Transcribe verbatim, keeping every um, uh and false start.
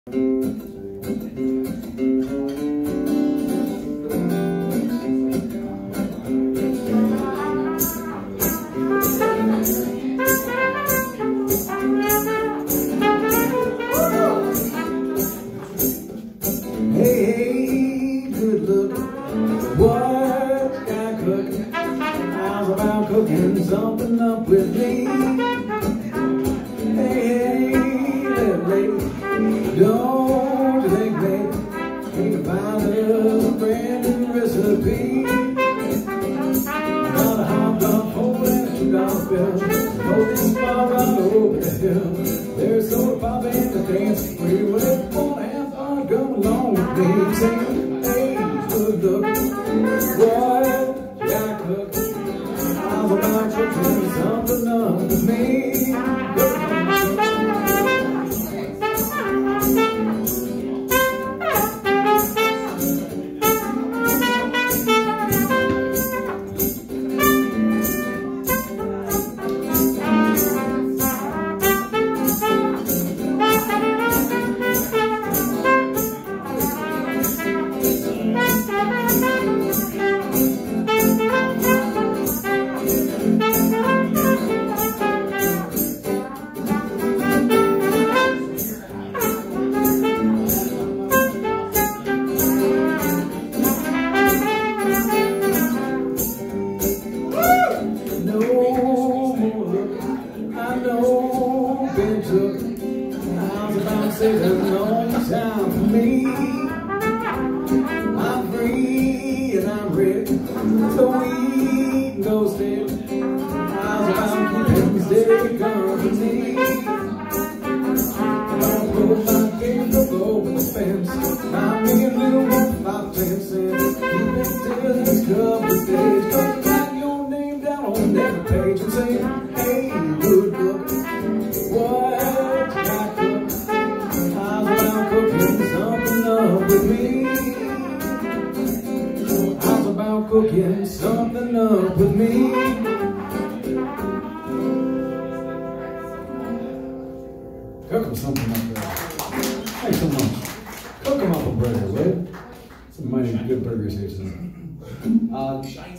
Cooking something up with me. Hey, hey, little lady, don't you think, baby, we can find a brand new recipe? Got a hot dog hole and a two dollar bill, hold this bar right over the hill. There's soda pop and the dance free. Well, if you wanna have fun, come along with me. Sing, hey, good look, boy, got cook. How's about cooking something up with me? How's about sitting on time for me? I'm free and I'm ready, so we can go steady. How's about keeping steady company? Don't put my game up over the fence. Might be a little more five, ten cents. Keep it till this couple of days. But write your name down on every page and say, hey, good book. What you got cooked? How's about cooking something up with me? How's about cooking something up with me? Cook them something up there. Thanks so much. Cook them up a burger, will you? Some mighty good burgers here, son. Uh,